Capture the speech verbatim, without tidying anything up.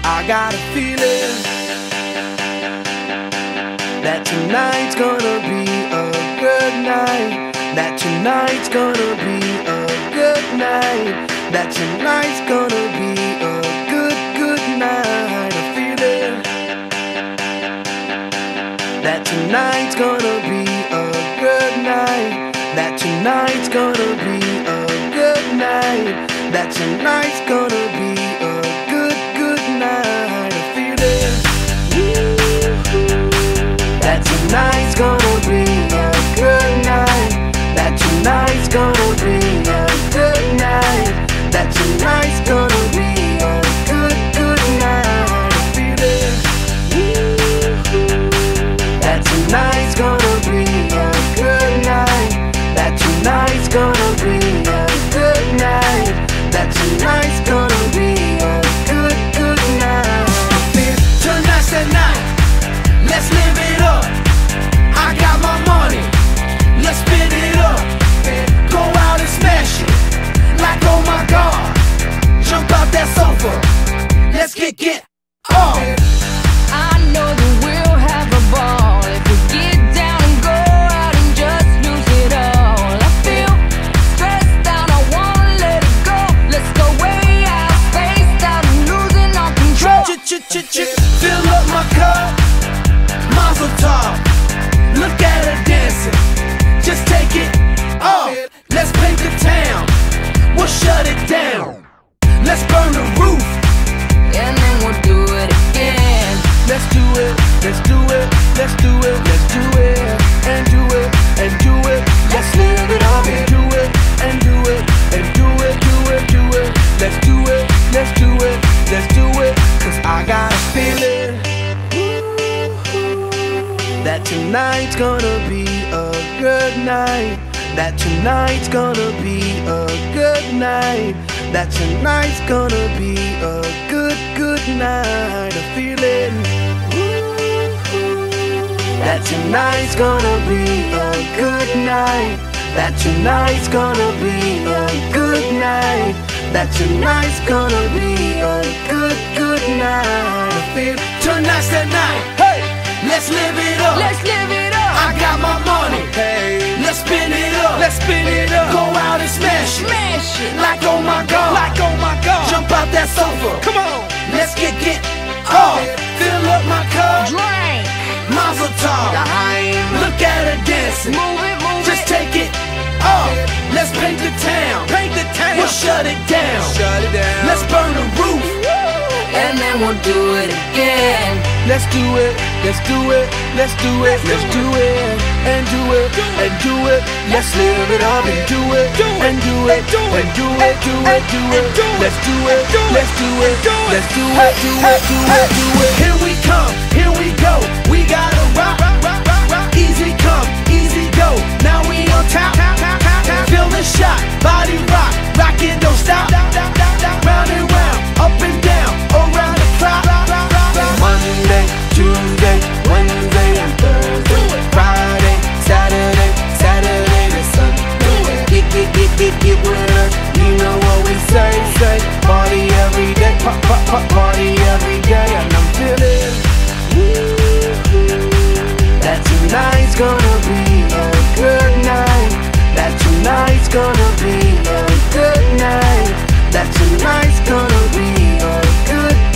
I got a feeling that tonight's gonna be a good night. That tonight's gonna be a good night. That tonight's gonna be a good, good night. A feeling that tonight's gonna be a good night. That tonight's gonna be a good night. That tonight's gonna be a good, good night. A feeling that tonight's gonna be a good night. That tonight's gonna be a good night. That tonight's gonna be a good, good night. A feeling that tonight's gonna be a good night. That tonight's gonna be a good night. That tonight's gonna be a good, good night. I feel tonight's the night. Let's live it up. I got my money. Let's spin it up. Go out and smash it. Like oh my God. Jump out that sofa. Let's get get off. I know that we'll have a ball if we get down and go out and just lose it all. I feel stressed out, I wanna let it go. Let's go way out, spaced out and losing all control. Ch-ch-ch-ch, fill up my cup. Mazel tov. Look at her dancing. Just take it off. Let's paint the town. We'll shut it down. Let's burn the roof. And then we'll do it again. Let's do it, let's do it, let's do it, let's do it, and do it, and do it. Let's live it up and do it, and do it, and do it, do it, do it. Let's do it, let's do it, let's do it. Cause I got a feeling that tonight's gonna be a good night. That tonight's gonna be a good night. That tonight's gonna be a good, good night. A feeling that tonight's gonna be a good night. That tonight's gonna be a good night. That tonight's gonna be a good, good night. I feel tonight's the night. Hey, let's live it up. Let's live it up. I got my money. Hey, let's spin it up. Let's spin it up. Go out and smash it. Smash it. Like oh my God. Like oh my God. Jump out that sofa. Come on. Let's get get off. Fill up my cup. Drink. Mazel tov. Look at her dancing. Move it, move Just it. take it off. Let's paint the town. Paint the town. We'll shut it down. Shut it down. Let's burn the roof. And then we'll do it again. Let's do it, let's do it, let's do it, let's do it, and do it, and do it. Let's live it up and do it, and do it, and do it, do it, do it. Let's do it, let's do it, let's do it, do it, do it, do it. Here we come, here we go. We gotta rock, easy come, easy go. Now we on top, feel the shot, body rock, rock it, don't stop. Round and round, up and down, around the clock. Monday, Tuesday, Wednesday, and Thursday, Friday, Saturday, Saturday to Sunday. Get, get, get, get, get with us. You know what we say, say. Party every day, pop, pop, pop, party every day. And I'm feeling that tonight's gonna be a good night. That tonight's gonna be a good night. That tonight's gonna be a good